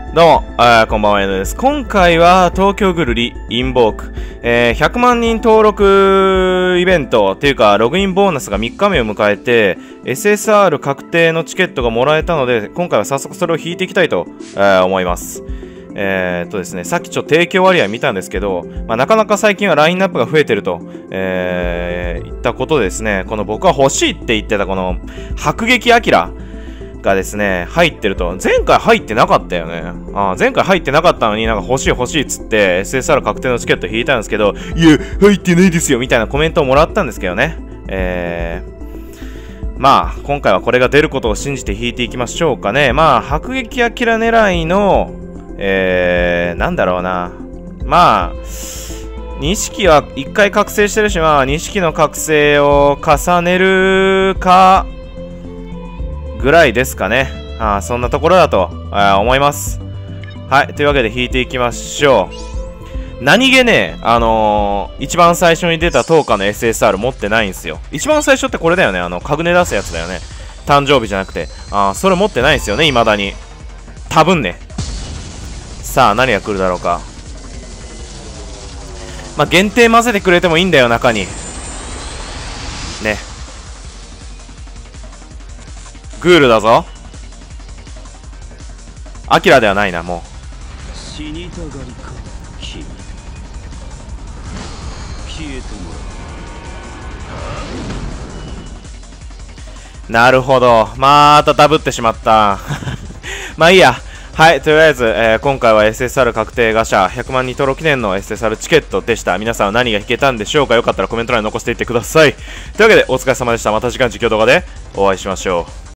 どうも、こんばんは、N です。今回は東京ぐるりインボーク、100万人登録イベントっていうかログインボーナスが3日目を迎えて SSR 確定のチケットがもらえたので、今回は早速それを引いていきたいと、思います。ですね、さっきちょっと提供割合見たんですけど、なかなか最近はラインナップが増えてると、いったことでですね、この僕は欲しいって言ってたこの迫撃アキラがですね、入ってると。前回入ってなかったよね。前回入ってなかったのになんか欲しい欲しいっつって SSR 確定のチケット引いたんですけど、いや、入ってないですよみたいなコメントをもらったんですけどね。今回はこれが出ることを信じて引いていきましょうかね。迫撃アキラ狙いの、なんだろうな。錦は一回覚醒してるし、錦の覚醒を重ねるか、ぐらいですかね。そんなところだと思います。はい。というわけで引いていきましょう。何気ね、一番最初に出た10日の SSR 持ってないんですよ。一番最初ってこれだよね。カグネ出すやつだよね。誕生日じゃなくて。それ持ってないんですよね、未だに。多分ね。さあ、何が来るだろうか。限定混ぜてくれてもいいんだよ、中に。ね。グールだぞ。アキラではないな、もう。死にたがりか、君。消えてもらう。なるほど。またダブってしまった。いいや。はい。とりあえず、今回は SSR 確定ガシャ100万人登録記念の SSR チケットでした。皆さんは何が引けたんでしょうか。よかったらコメント欄に残していってください。というわけで、お疲れ様でした。また次回の実況動画でお会いしましょう。